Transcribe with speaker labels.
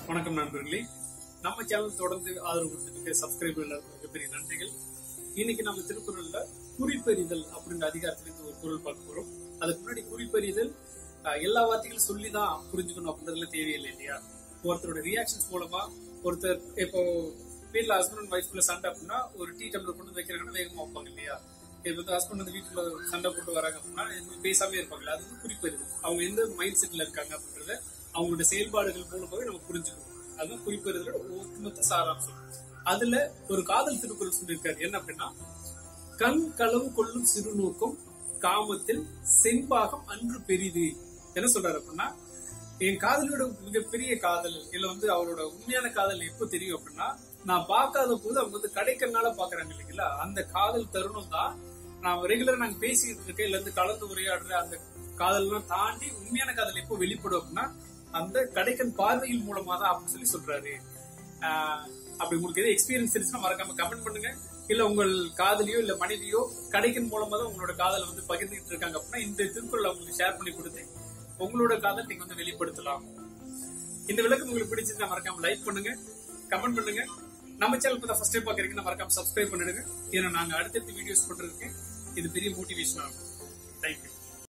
Speaker 1: வணக்கம் நண்பர்களே, நம்ம சேனல் தொடர்ந்து ஆதரவு கொடுத்துட்டு சப்ஸ்கிரைபர் மிகப்பெரிய நன்றிகள். இன்னைக்கு நம்ம திருக்குறள்ல குறிப்பறிதல் அப்படின்ற அதிகாரத்திலிருந்து ஒரு குறள் பார்க்க போறோம். அதுக்கு முன்னாடி குறிப்பறிதல் எல்லா வார்த்தைகளும் சொல்லிதான் புரிஞ்சுக்கணும் அப்படின்றதுல தேவையில்லை இல்லையா? ஒருத்தரோட ரியாக்ஷன்ஸ் மூலமா ஒருத்தர் இப்போ வீட்டுல ஹஸ்பண்ட் அண்ட் ஒய்ஃப்குள்ள சண்டை அப்படின்னா ஒரு டீ டம்ளர் கொண்டு வைக்கிறாங்கன்னா வேகமா வைப்பாங்க இல்லையா? இப்போ வந்து ஹஸ்பண்ட் வந்து வீட்டுல சண்டை போட்டு வராங்க அப்படின்னா பேசாமே இருப்பாங்க. அது வந்து குறிப்பறிதல். அவங்க எந்த மைண்ட் செட்ல இருக்காங்க அப்படின்றத அவங்களோட செயல்பாடுகள் மூலமாவே நம்ம புரிஞ்சுக்கணும். அதுதான் குறிப்பறிதலோட ஒட்டுமொத்த சாராம்சம். அதுல ஒரு காதல் திருக்குறள் சொல்லியிருக்காரு. என்ன அப்படின்னா, கண் களவு கொள்ளும் சிறு நோக்கம் காமத்தில் செண்பாகம் அன்று பெரிது. என்ன சொல்றாரு அப்படின்னா, என் காதலோட மிகப்பெரிய காதல் இல்ல வந்து அவரோட உண்மையான காதல் எப்ப தெரியும் அப்படின்னா, நான் பார்க்காத போது அவங்க வந்து கடைக்கண்ணால பாக்குறாங்க இல்லைங்களா? அந்த காதல் தருணம் தான் நான் ரெகுலரா நாங்க பேசிட்டு இருக்கேன் இல்ல இருந்து கலந்து உரையாடுற அந்த காதல்லாம் தாண்டி உண்மையான காதல் எப்போ வெளிப்படும் அப்படின்னா அந்த கடைக்கன் பார்வையின் மூலமா தான் அப்படின்னு சொல்றாரு. அப்படி உங்களுக்கு எதாவது எக்ஸ்பீரியன்ஸ் இருந்துச்சுன்னா மறக்காம கமெண்ட் பண்ணுங்க. இல்ல உங்கள் காதலியோ இல்ல மனைவியோ கடைக்கன் மூலமா தான் உங்களோட காதலை வந்து பகிர்ந்துட்டு இருக்காங்க அப்படின்னா இந்த திருக்குறள் உங்களுக்கு ஷேர் பண்ணி கொடுத்து உங்களோட காதல் நீங்க வந்து வெளிப்படுத்தலாம். இந்த விளக்கம் உங்களுக்கு பிடிச்சிருந்தா மறக்காம லைக் பண்ணுங்க, கமெண்ட் பண்ணுங்க. நம்ம சேனல் இப்ப ஃபர்ஸ்ட் டைம் பாக்குறீங்கன்னா மறக்காம சப்ஸ்கிரைப் பண்ணிடுங்க. ஏன்னா நாங்க அடுத்தடுத்த வீடியோஸ் பண்றதுக்கு இது பெரிய மோட்டிவேஷன் ஆகும். தேங்க்யூ.